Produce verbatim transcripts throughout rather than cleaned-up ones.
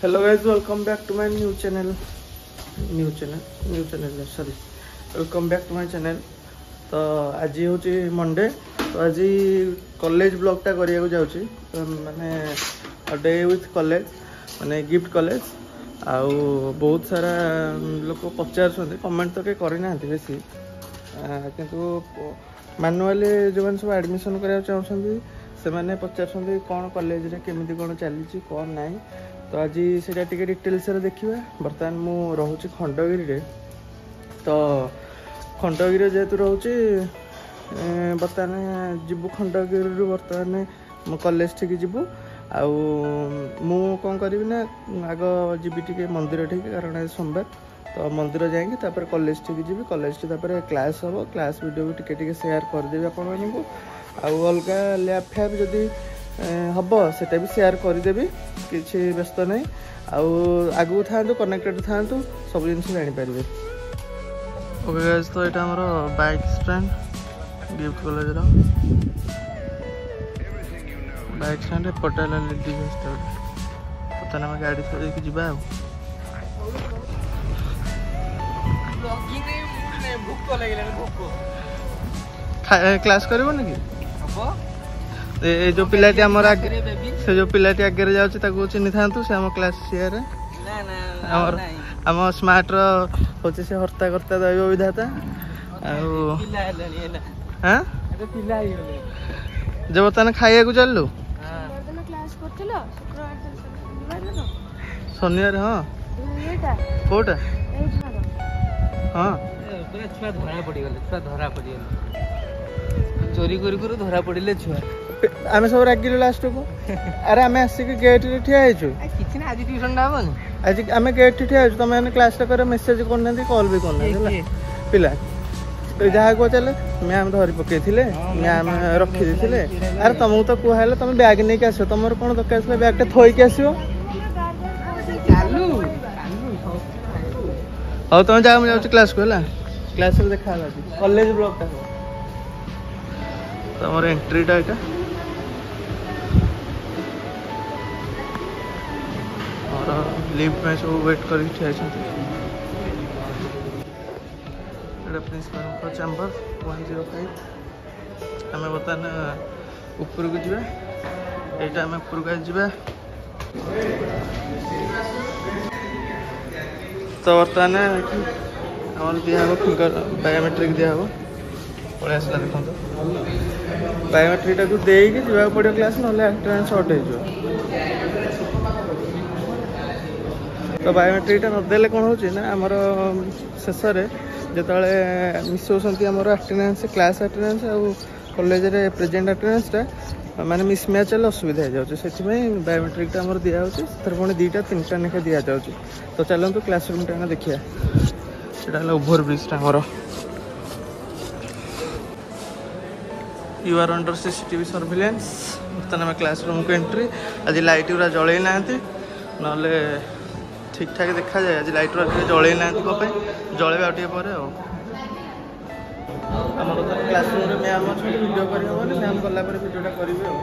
Hello guys welcome back to my new channel new channel new channel sorry welcome back to my channel. तो आज हूँ Monday. तो आज college ब्लॉगटा करिया जाऊँगी माने डे विथ कॉलेज माने गिफ्ट कॉलेज आउ बहुत सारा लोक पचार कमेंट तो कहीं करना बेसी किंतु मैनुअली जो मैंने सब एडमिशन कराया चाहते से मैंने पचार कौन कॉलेज रे केमिति कौन चली कौन नाई। तो आज से डिटेल्स देखा बर्तमान मु रोचे खंडगिरी रे। तो खंडगिरी जेहेतु रोचे बर्तमान जीवु खंडगिरी बर्तमान मो कॉलेज ठीक जीवु आउ मु कौन करी ना आग जीवी टी मंदिर ठीक कारण सोमवार तो मंदिर जाएंगे तापर कॉलेज ठीक जीवी कॉलेज तापर क्लास हम क्लास वीडियो भी टिके टिके शेयर करदेवी आपण मानू आउ अलग लैब फैब जदि हम सेटा भी शेयर करदेवी किसी व्यस्त नहीं आउ आगू था कनेक्टेड था सब जिन जापर। ओके गाइस तो यहाँ आम bike stand GIFT college bike stand Patel लेडी बर्तमान आम गाड़ी थोड़ी जा क्लास कर ए जो पिलाटी आमर आगे से जो पिलाटी आगे जाऊँ चिन्ह था से आम क्लास सीआर आमर आम स्मार्ट रोचे से हर्ता कर्ता दैव विधाता हाँ जो बर्तमान खाइया को चलू शनिवार हाँ कौटा हाँ छुआ धरा पड़गले छुआ धरा पड़गले चोरी करी कर धरा पड़े छुआ आम सब रागिलु लास्ट को अरे आम आसिक गेट रे ठिया हेचु किछि ना आज ट्यूशन डा बन आज आम गेट रे ठिया हेचु तमे माने क्लास टा करे मेसेज करना कॉल भी करना पिला जहाँ को चले मैम धरी पकई मैम रखी देते अरे तुमको तो कहले तुम बैग नहीं आस तुम कौन दरकार बैग थोक आस हाँ तुम जाओ मुझे क्लास को है क्लास में देखा कॉलेज ब्लॉक टा तुम एंट्रीटा यहाँ और लिफ्ट में सब वेट कर principal chamber one zero five आम बर्तमान ऊपर को जा यहाँ आम ऊपर को जा तो बर्तमान आम दिहब फिंगर बायोमेट्रिक दिहब पलि आसला देखो बायोमेट्रिक टाक देकी जा पड़ो क्लास ना अटेंडेंस सर्ट हो तो बायोमेट्रिक नदेले कौन हो आमर शेष जो मिसौंट आम अटेंडेंस क्लास अटेंडेंस आउ कॉलेज रे प्रेजेंट अटेंडेंसटा माने मिसमैच हेल्ले असुविधा हो जाए से बायोमेट्रिक आम दिया पुणी दुईटा तीन टा लेखा दि जाऊँगी। तो चलते क्लासरूम टा देखिए से ओभर ब्रिजटा आमर you are under CCTV surveillance बर्तमान आम क्लासरूम को एंट्री आज लाइट गुरा जल ना ना ठीक ठाक देखा जाए आज लाइट गुरा जल ना जलेबा आगे पर आम क्लासरूम में मैम अच्छे वीडियो कर मैम गला वीडियोटा करेंगे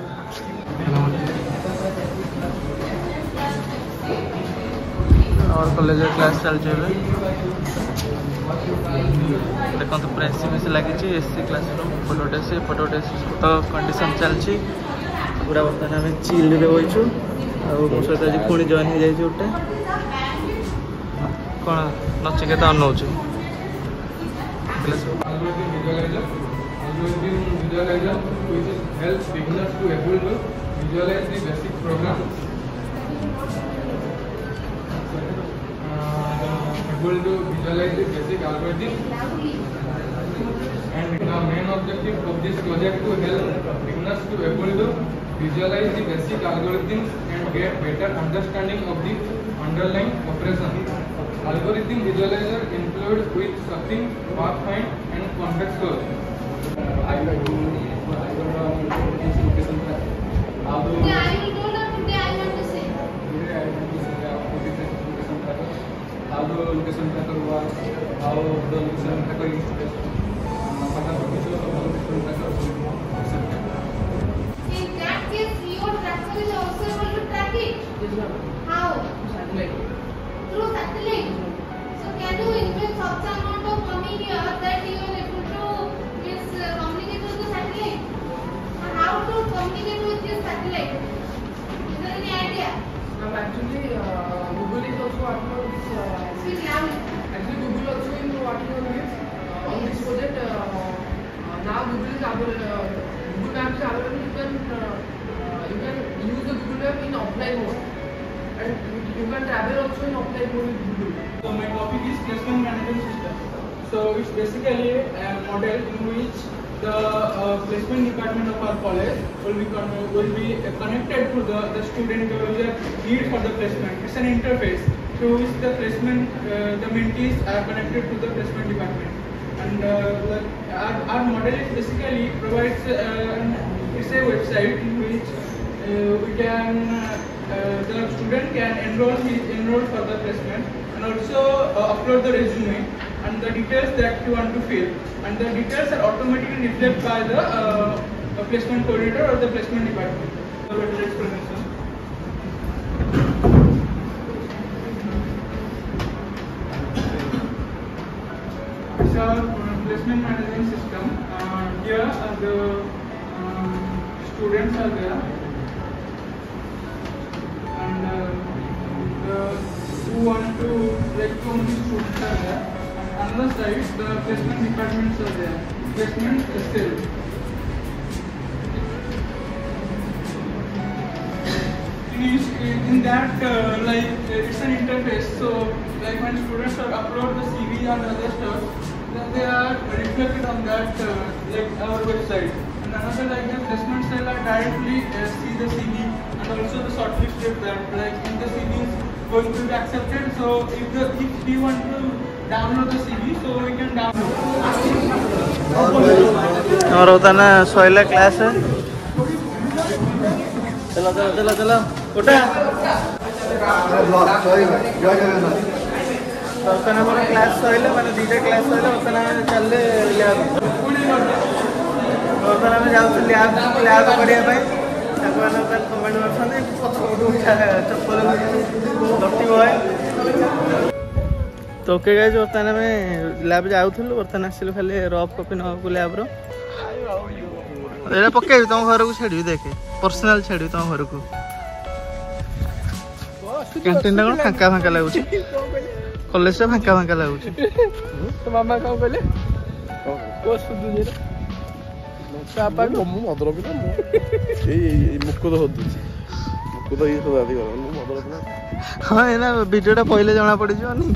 और कॉलेज क्लास चलते देखो पूरा एसी मेसी लगी एसी क्लासरूम फोटो टेसी फोटो टेसी तो कंडीशन चलती पूरा बर्तमान आम चिल बचु मो सहित आज पुणी जॉइन हो जाए गोटे कौन Nachiket अनौचु able to visualize the basic algorithm and the main objective of this project to help beginners to able to visualize the basic algorithms and get better understanding of the underlying operation. Algorithm visualizer include with something pathfind and contextual. I like to I don't know this location track. How do I will do not today I want to say. Today I want to say about this location tracker. How the location tracker works, how the location tracker is based. What are the features of the location tracker, et cetera. In that case, your tracker is also able to track it. How? offline. Through satellite. So can you invest such amount of money here that you are able to is uh, communicate with the satellite? Or how to communicate with this satellite? Is there any idea? Um, actually, uh, Google is also working on this. Uh, Speak loudly. actually, Google also is working on this. Uh, on this project, uh, uh, now Google is available. Uh, Google Maps is available. You can uh, uh, you can use the Google Map in offline mode, and you, you can travel also in offline mode with Google. So my topic is placement management system. So it's basically a model in which the uh, placement department of our college will be con will be uh, connected to the, the student user need for the placement. It's an interface through which the placement uh, the mentees are connected to the placement department. And uh, like our, our model is basically provides uh, it's a website in which uh, we can uh, the student can enroll his enroll for the placement and also uh, upload the resume and the details that you want to fill, and the details are automatically reflected by the uh, placement coordinator or the placement department. So better explanation. It's our uh, placement management system. Uh, here are the um, students are there, and uh, the who want to like how many students are there. On the side, the placement departments are there. Placement cell. In, in that, uh, like it's an interface. So, like when students are upload the C V and other stuff, then they are reflected on that, uh, like our website. And another like the placement cell are directly uh, see the C V and also the shortlisted that, like if the C V is going to be accepted. So, if the if we want to download the C V, so we can download. हमारा होता है ना सोइला class है। चलो चलो चलो चलो उठा। होता है हमारा क्लास सोइला मैंने दीजिए क्लास सोइला होता है ना चल ले लैब। होता है ना जाओ तो लैब लैब करिए भाई। तब वाला होता है कमेंट में फंदे फोटो उठा चप्पल लट्टी हुआ है। तो ओके गाइस वर्तमान आम लैब जाऊँ बर्तमान आसल खाली रफ कपी नाक लैब रा पकड़ तुम घर को छाड़ी देखे पर्सनाल छाड़ी तुम घर को कैंटीन कौन फांका फांका लगुच कॉलेज फांका फांका लगुच तो मामा कौन कहले हाँ ना भिडियोटा पहले जना पड़ जानी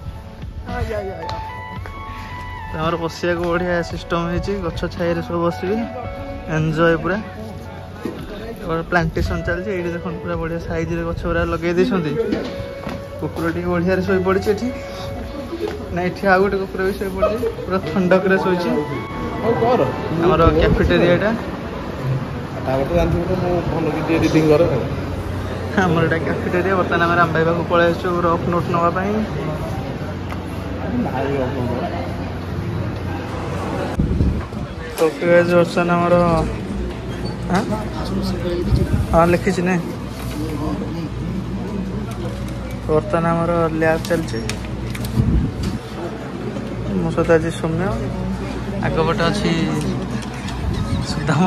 आमर बसिया को बढ़िया सिस्टम है गछ छाई सब बसबे एंजॉय पूरा प्लांटेशन चलती ये देख पूरा बढ़िया साइज गछ गुरा लगे कुकुर टी बढ़िया शो पड़ी ना ये आउ गोटे कुकुर भी शो पड़ी पूरा ठंडक शोची आमर कैफेटेरिया आमर एटा कैफेटेरिया बर्तमान आम राम भाई पाक पलि रफ नोट नापी ओके वर्तमान आमर हाँ लिखी ना बर्तमान आमर लैब चलती मो सहित आज सौम्य आगपटे अच्छी सुदाम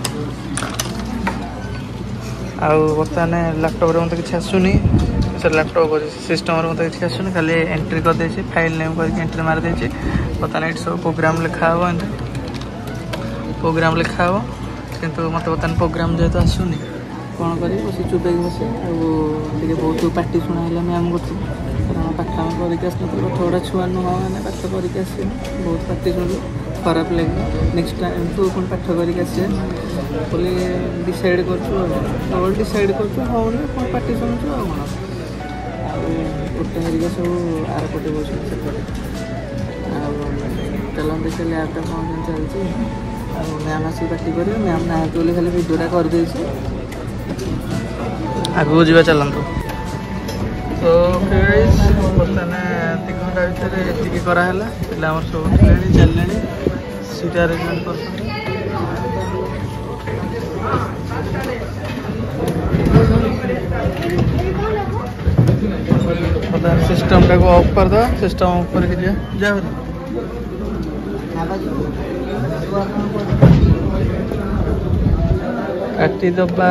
आउ बर्तमान लैपटॉप रे मत किसी आसुनी सर लैपटॉप सिस्टम मत किसी आसुनी खाली एंट्री करदे फाइल नेम करके एंट्री मारदे बर्तमान ये सब प्रोग्राम लिखा हे प्रोग्राम लिखा हे किंतु मत बर्तमान प्रोग्राम जेहेतु आसुनी कौन कर बस चुपे बसे आगे बहुत पार्टी शुणा मैम कर कारण पाठ आम करके आस पाठ गुड़ा छुआ नुह मैंने पाठ करके आस बहुत पार्टी शुणु खराब लगे नेक्स्ट टाइम तू पुणी पाठ करके आस बोले डिसाइड कर डिसाइड कर पार्टी शुणुचु आ कौन गोटे हरिका सब आर पटे बस चल देखिए लैबटा कौन चलती मैम आसिक पार्टी कर मैम ना बोले खाली भिडियोटा करदे आगू जा चलतु तो बर्तमान तीन घंटा भितर ये कराला पिला सब चलने सीट आरेंजमेंट कर सिस्टम टाको ऑफ कर दो सिस्टम ऑफ करके दिया जा काटी दबा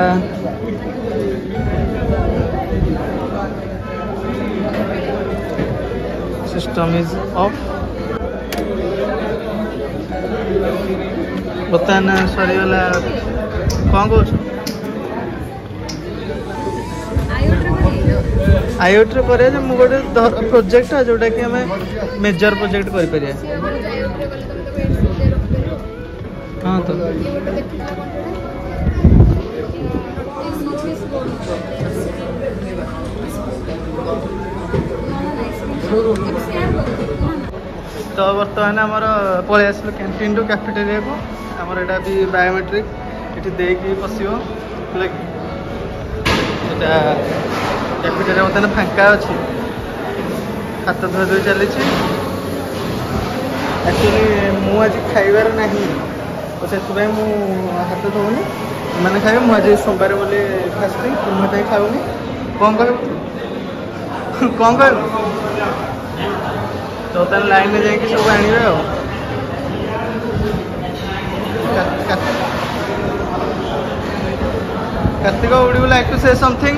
सिस्टम इज ऑफ बता सरी गला कौन कौन आईओटी करे मु गोटे प्रोजेक्ट जोटा कि आम मेजर प्रोजेक्ट कर परिया हाँ तो तो बर्तमान आमर पलि आसल कैंटीन टू कैफेटेरिया को आमर एटा भी बायोमेट्रिक ये देकी पशिव कैफेटेरिया बर्तमान फांका अच्छी हाथ धोई धोई चली एक्चुअली मु आज खाइबार नहीं तो से मु हाथ धोनी मैंने खाए मुझे सोमवार बोले फास्टिंग तुम्हें खाऊनी कौन कह कौन कह तो तेन लाइन में जाकि सब आने Kartik would you like to say something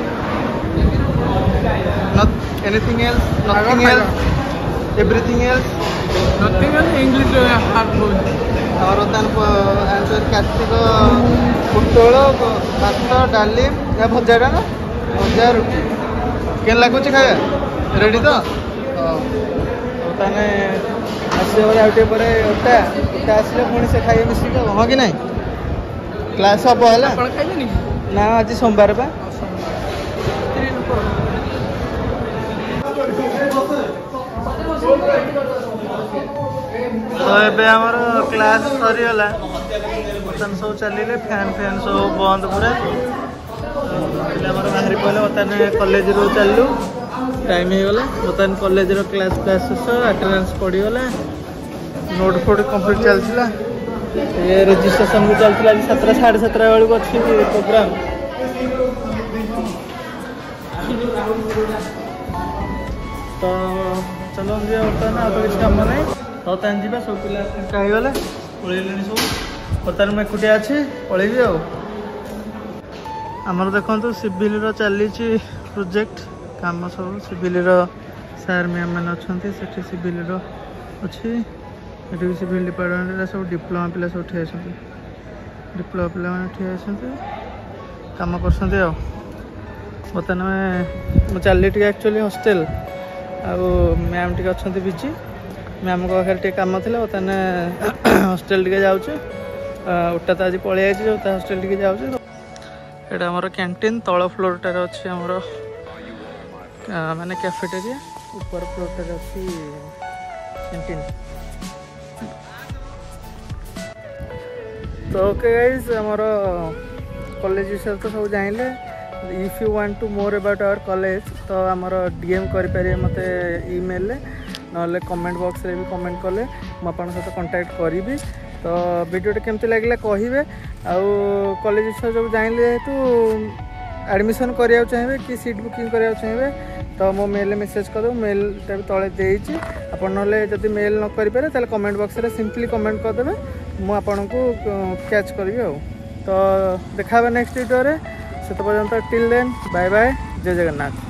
not anything else nothing else everything else nothing else English half बोल और बर्तमान आंसर कार्तिक पुटल भात डाली या भजाटा ना भजा रुटी केन लगुच खाया रेडी तो ताने आसो पर अटा अटा आसले पुणी से खाइए मिसिक हाँ कि नहीं क्लास हम है ना आज सोमवार बा तो ये आमर क्लास सरीगला बर्तमान सब चलिए फैन फैन सब बंद पूरा बाहरी पड़े बर्तमान कॉलेज रू चलू टाइम हो गला बर्तमान कॉलेज रो क्लास क्लास शेष अटेंडेंस पड़गला नोट फोट कंप्लीट चलता ये रजिस्ट्रेशन भी चलता आज सतटा साढ़े सतटा बेलू अच्छी प्रोग्राम तो चलो जी बर्तमान आ तो किसी कम ना बर्तमान जी सब पिला फाँका पलैले सब बर्तमान मैं एकुटिया अच्छी पलैबी आमर देखो सिविल चली प्रोजेक्ट काम सब सिविल सार मैम मैंने अच्छा सिविल अच्छी ये सिविल डिपार्टमेंट सब डिप्लोमा पिला सब ठिया डिप्लोमा पिला ठिया कम कर बर्तमान मैं चली टे एक्चुअली हॉस्टेल आउ मैम टे अच्छा बिजी मैम को पाखे कम थी बर्तमान हॉस्टेल टे जाऊँ उटा तो आज पलि आई हॉस्टेल टे जाऊँ एटा आमर कैंटीन तल फ्लोरटार अच्छी आमर माने कैफेटेरिया ऊपर फ्लोरटार अच्छी कैंटीन तो ओके गाइस आमर कॉलेज विषय तो सब जानिले if you want to more about our college तो आमर डीएम करें मत ईमेल ना कमेंट बॉक्स रे भी कमेंट कले मुझे सहित कांटेक्ट करी तो वीडियोटा केमती लगे कहे आउ कॉलेज विषय जब जानिले तो एडमिशन करा चाहिए कि सीट बुकिंग करा चाहिए तो मो मेल मेसेज कर मेल भी तले देती आप जब मेल न करें तो कमेंट बॉक्स रे सिंपली कमेंट करदे मुझे को कैच करी तो देखा नेक्स्ट वीडियो से पर्यंत टिल देन बाय बाय जय जगन्नाथ।